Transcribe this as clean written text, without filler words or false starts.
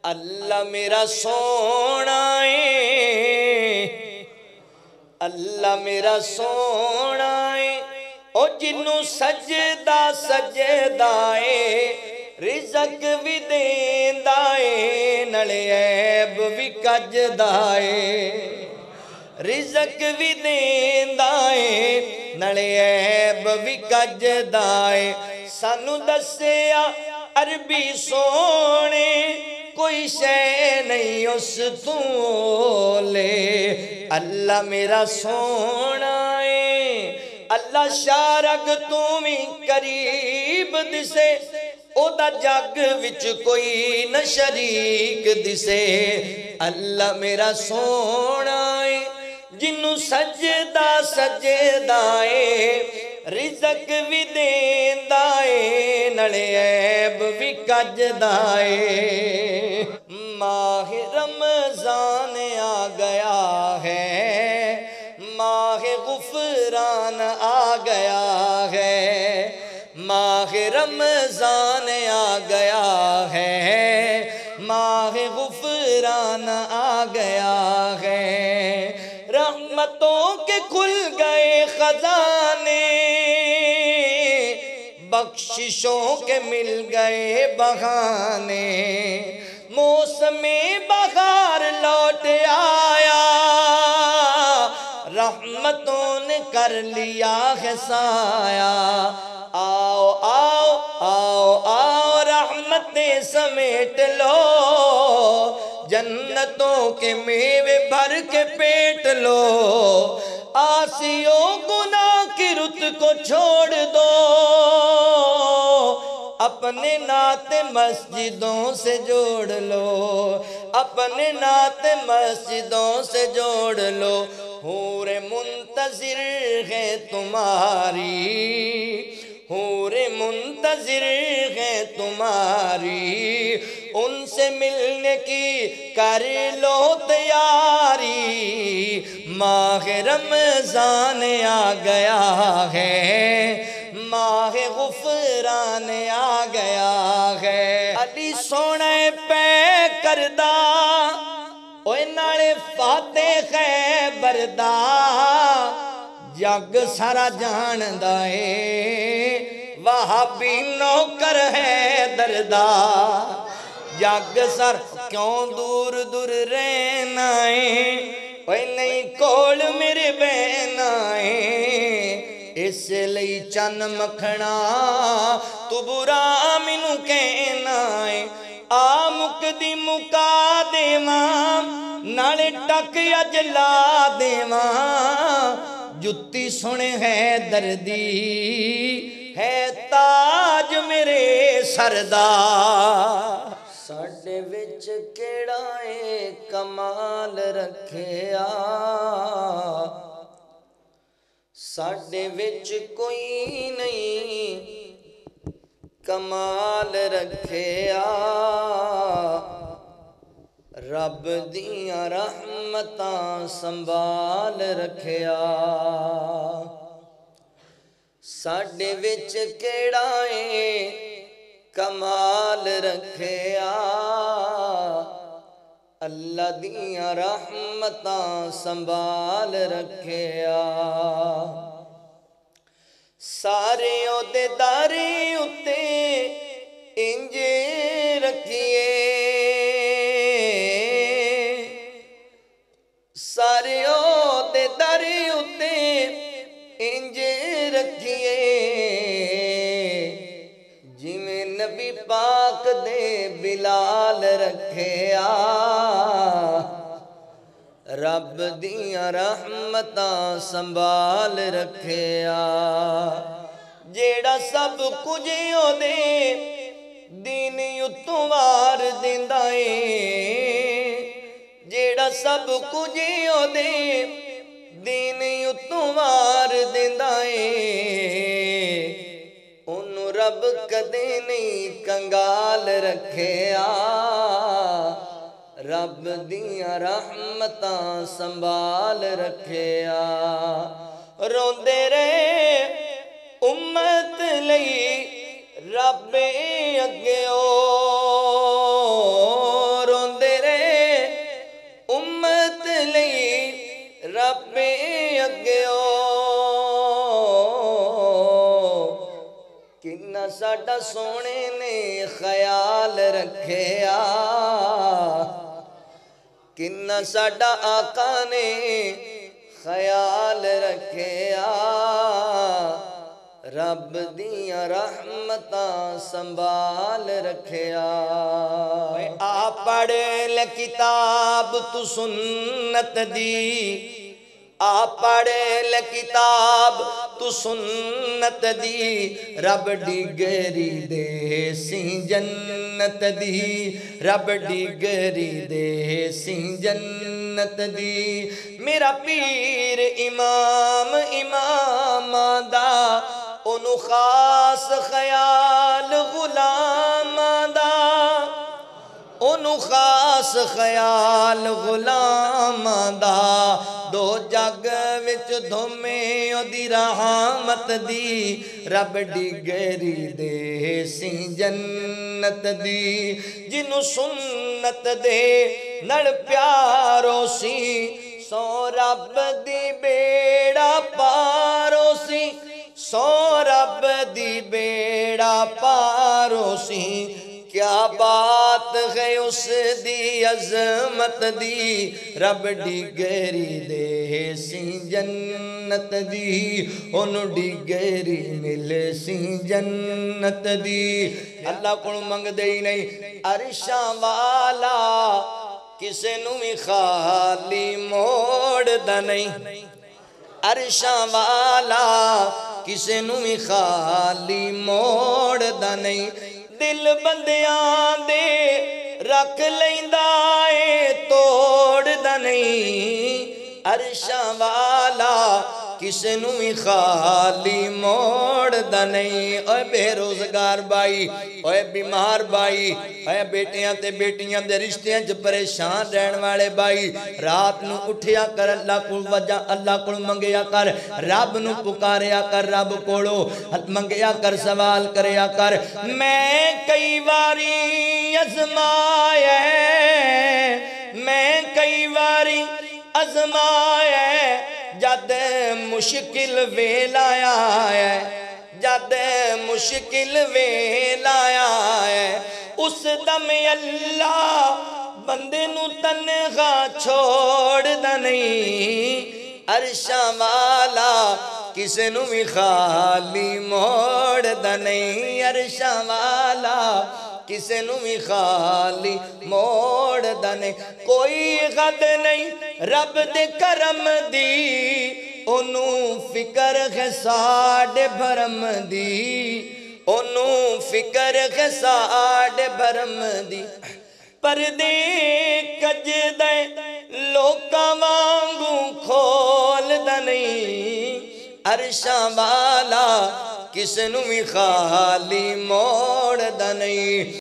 اللہ میرا سونا ہے، اللہ میرا سونا ہے، او جنوں سجدہ سجدہ ہے، رزق بھی دیندا ہے، نالے عیب بھی کجدا ہے، رزق بھی دیندا ہے، نالے عیب بھی کجدا ہے۔ سانو دسیا عربی سونے کوئی شے نہیں اس تو لے، اللہ میرا سونا ہے، اللہ شارگ تمی قریب دسے، او دا جگ وچ کوئی نہ شریک دسے، اللہ میرا سونا ہے، جنوں سجدہ سجدہ ہے، رزق بھی دیندا ہے، نالے عیب بھی کجدا ہے۔ ماہ رمضان آ گیا ہے، ماہ غفران آ گیا ہے، ماہ رمضان آ گیا ہے، ماہ غفران آ گیا ہے، رحمتوں کے کھل گئے خزانے، بخششوں کے مل گئے بہانے، موسم بہار لوٹ آیا، رحمتوں نے کر لیا ہے سایہ، آؤ آؤ آؤ آؤ رحمتیں سمیٹ لو، جنتوں کے میوے بھر کے پیٹ لو، آسیوں گناہ کی رت کو چھوڑ دو، اپنے نعت مسجدوں سے جوڑ لو، اپنے نعت مسجدوں سے جوڑ لو، حور منتظر ہے تمہاری، حور منتظر ہے تمہاری، ان سے ملنے کی کر لو تیاری، ماہ رمضان آ گیا ہے، ماہ غفران آ گیا ہے، علی سونے پہ کردہ اوے نالے فاتح خیبر دا، جگ سارا جاندا ہے، وہابی نوکر ہے دردا، جگ سر کیوں دور دور رہنا ہے، اوے نہیں کول میرے بہنا ہے، اس لئی چن مکھنا تو برا مینوں کہنا ہے، آ مکدی مکا دیواں نالے ٹک اجلا دیواں، جتی سنے ہے دردی ہے تاج میرے سردا، ساڈے وچ کیڑا اے کمال رکھیا، ساڈے وچ کوئی نہیں کمال رکھیا، رب دیاں رحمتاں سنبھال رکھیا، ساڈے وچ کیڑا اے کمال رکھیا، اللہ دیاں رحمتاں سنبھال رکھیا، سارے عہدیداری اتے انج رکھیے، سارے عہدیداری اتے انج رکھیے، جویں نبی پاک دے بلال رکھیا، رب دیاں رحمتاں سنبھال رکھیا، جیڑا سب کچھ او دے دین اتوں وار دیندا اے، جیڑا سب کچھ او دے دین اتوں وار دیندا اے، انہوں رب کدے نہیں کنگال رکھیا، رب دیاں رحمتاں سنبھال رکھیا، روندے رہے امت لئی رب اگے او ساڈا سونے نے خیال رکھیا کنا ساڈا آقا نے خیال رکھیا رب دیاں رحمتاں سنبھال رکھیا آ پڑھ لے کتاب تو سنت دی آ پڑھ لے کتاب تو سنت دی رب ڈگری دے سی جنت دی رب ڈگری دے سی جنت دی میرا پیر امام دا انو خاص خیال غلام دا انو خاص خیال غلام دا دو جگ وچ دھومے او دی رحمت دی رب ڈگری دے سی جنت دی جنو سنت دے نڑ پیارو سی سو رب دی بیڑا پارو سی سو رب دی بیڑا پارو سی کیا بات ہے اس دی عظمت دی رب ڈگری دے سی جنت دی انو ڈگری مل سی جنت دی اللہ کو منگ دے ہی نہیں عرشاں والا کسے نو بھی خالی موڑ دا نہیں عرشاں والا کسے نو بھی خالی موڑ دا نہیں دل بندیاں دے رکھ لیندا اے توڑ دا نہیں عرشاں والا کسے نو بھی خالی موڑ دا نہیں اوے بے روزگار بائی اوے بیمار بائی اوے بیٹیاں تے بیٹیاں دے رشتیاں جو پریشان رہن والے بائی رات نو اٹھیا کر اللہ کو وجہ اللہ کو منگیا کر رب نو پکاریا کر رب کوڑو منگیا کر سوال کریا کر میں کئی واری ازمایا میں کئی واری ازمایا جد مشکل ویلا ہے جد مشکل ویلا ہے اس دم اللہ بندے نو تنہا چھوڑ دا نہیں عرشاں والا کسے نو بھی خالی موڑ دا نہیں عرشاں والا کسے نو بھی خالی موڑ دا نہیں کوئی غد نہیں رب دے کرم دی انو فکر ہے ساڑے بھرم دی انو فکر ہے ساڑے بھرم دی پردے کج دے لوکاں وانگوں کھول دا نہیں عرشاں والا کسے نو بھی خالی موڑ دا نہیں